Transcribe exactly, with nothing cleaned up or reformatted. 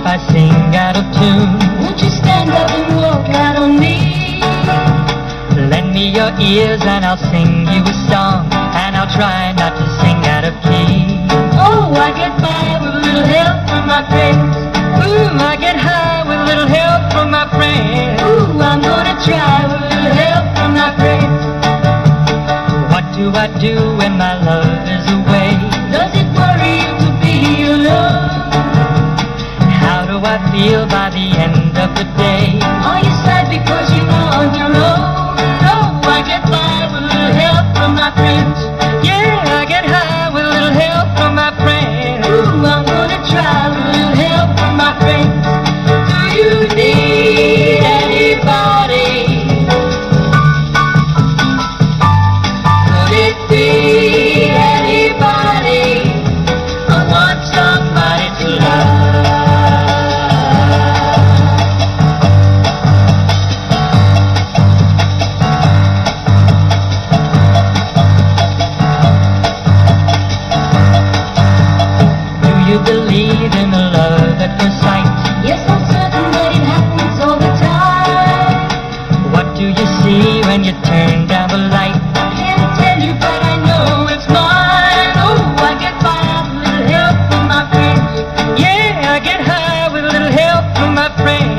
I sing out of tune? Won't you stand up and walk out on me? Lend me your ears and I'll sing you a song, and I'll try not to sing out of key. Oh, I get by with a little help from my friends. Ooh, I get high with a little help from my friends. Ooh, I'm gonna try with a little help from my friends. What do I do when my love is away? Does it worry you to be alone? How do I feel by the end of the day? Are you sad because you're on your own? No, I get by with a little help from my friends. Yeah, I get high with a little help from my friends. Ooh, I'm gonna try with a little help from my friends. Do you need anybody? Could it be anybody? I want somebody to love. Do you believe in the love at first sight? Yes, I'm certain that it happens all the time. What do you see when you turn down the light? I can't tell you, but I know it's mine. Oh, I get by with a little help from my friends. Yeah, I get high with a little help from my friends.